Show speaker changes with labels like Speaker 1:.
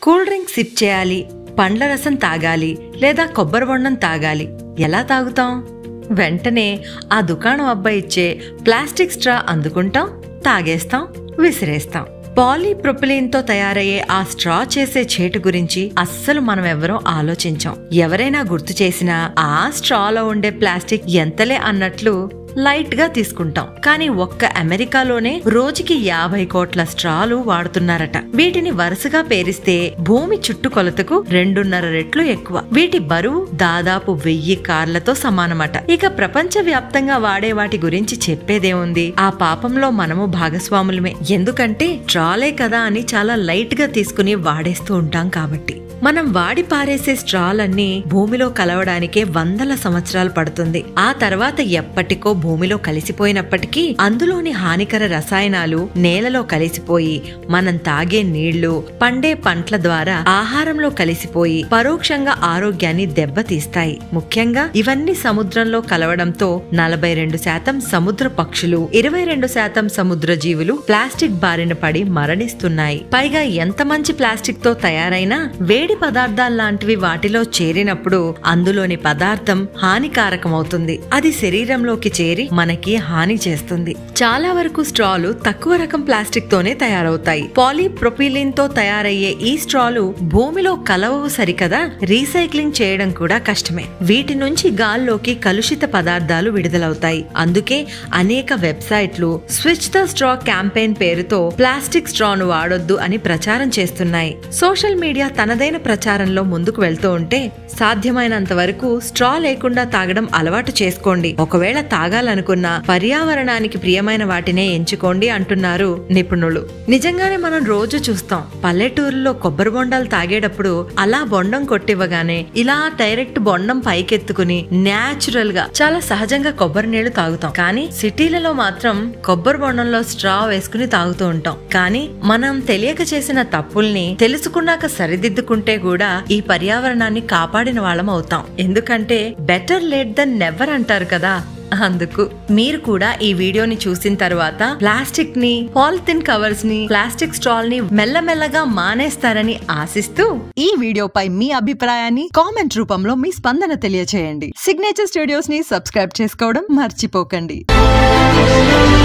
Speaker 1: Cool drink SIP చేయాలి, పండ్ల రసం తాగాలి లేదా కొబ్బరి బొండం తాగాలి. ఎలా తాగుతాం? వెంటనే ఆ దుకాణం అబ్బాయి ఇచ్చే ప్లాస్టిక్ స్ట్రా అందుకుంటాం, తాగేస్తాం, విసిరేస్తాం. పాలీప్రొపిలీన్ తో తయారయ్యే ఆ స్ట్రా చేసే చేటు గురించి అస్సలు మనం ఎవ్వరూ ఆలోచించాం. ఎవరైనా గుర్తు చేసినా ఆ స్ట్రాలో ఉండే ప్లాస్టిక్ ఎంతలే అన్నట్లు లైట్ గా తీసుకుంటాం. కానీ ఒక్క అమెరికాలోనే రోజుకి 50 కోట్ల స్ట్రాలు వాడుతున్నారట. వీటిని వరుసగా పేరిస్తే భూమి చుట్టుకొలతకు 2.5 రెట్లు ఎక్కువ. వీటి బరువు దాదాపు 1000 కార్లతో సమానమట. ఇక ప్రపంచ వ్యాప్తంగా వాడే వాటి గురించి చెప్పేదేముంది? ఆ పాపంలో మనము భాగస్వాములమే. ఎందుకంటే స్ట్రాలే కదా అని చాలా లైట్ గా తీసుకుని వాడేస్తూ ఉంటాం కాబట్టి. మనం వాడి పారేసే స్ట్రాలన్నీ భూమిలో కలవడానికే వందల సంవత్సరాలు పడుతుంది. ఆ తర్వాత ఎప్పటికో భూమిలో కలిసిపోయినప్పటికీ అందులోని హానికర రసాయనాలు నేలలో కలిసిపోయి మనం తాగే నీళ్లు, పండే పంటల ద్వారా ఆహారంలో కలిసిపోయి పరోక్షంగా ఆరోగ్యాన్ని దెబ్బతీస్తాయి. ముఖ్యంగా ఇవన్నీ సముద్రంలో కలవడంతో 42% సముద్ర పక్షులు, 22% సముద్ర జీవులు ప్లాస్టిక్ బారిన పడి మరణిస్తున్నాయి. పైగా ఎంత మంచి ప్లాస్టిక్ తో తయారైనా వేడి పదార్థాల్లాంటివి వాటిలో చేరినప్పుడు అందులోని పదార్థం హానికారకమవుతుంది. అది శరీరంలోకి చేరి మనకి హాని చేస్తుంది. చాలా వరకు స్ట్రాలు తక్కువ రకం ప్లాస్టిక్ తోనే తయారవుతాయి. పాలీప్రొపిలీన్ తో తయారయ్యే ఈ స్ట్రాలు భూమిలో కలవవు సరికదా, రీసైక్లింగ్ చేయడం కూడా కష్టమే. వీటి నుంచి గాల్లోకి కలుషిత పదార్థాలు విడుదలవుతాయి. అందుకే అనేక వెబ్సైట్లు స్విచ్ ద స్ట్రా క్యాంపెయిన్ పేరుతో ప్లాస్టిక్ స్ట్రాను వాడొద్దు అని ప్రచారం చేస్తున్నాయి. సోషల్ మీడియా తనదైన ప్రచారంలో ముందుకు వెళ్తూ ఉంటే సాధ్యమైనంత వరకు స్ట్రా లేకుండా తాగడం అలవాటు చేసుకోండి. ఒకవేళ తాగాలనుకున్నా పర్యావరణానికి ప్రియమైన వాటినే ఎంచుకోండి అంటున్నారు నిపుణులు. నిజంగానే మనం రోజు చూస్తాం, పల్లెటూరులో కొబ్బరి బొండాలు తాగేటప్పుడు అలా బొండం కొట్టివ్వగానే ఇలా డైరెక్ట్ బొండం పైకెత్తుకుని న్యాచురల్ గా చాలా సహజంగా కొబ్బరి నీళ్లు తాగుతాం. కానీ సిటీలలో మాత్రం కొబ్బరి బొండంలో స్ట్రా వేసుకుని తాగుతూ ఉంటాం. కానీ మనం తెలియక చేసిన తప్పుల్ని తెలుసుకున్నాక సరిదిద్దుకుంటే కూడా ఈ పర్యావరణాన్ని కాపాడిన వాళ్ళం అవుతాం. ఎందుకంటే బెటర్ లేట్ దెన్ నెవర్ అంటారు కదా. అందుకు మీరు కూడా ఈ వీడియోని చూసిన తర్వాత ప్లాస్టిక్ ని, పాలిథిన్ కవర్స్ ని, ప్లాస్టిక్ స్ట్రాల్ ని మెల్లమెల్లగా మానేస్తారని ఆశిస్తూ ఈ వీడియోపై మీ అభిప్రాయాన్ని కామెంట్ రూపంలో మీ స్పందన తెలియచేయండి. సిగ్నేచర్ స్టూడియోస్ ని సబ్స్క్రైబ్ చేసుకోవడం మర్చిపోకండి.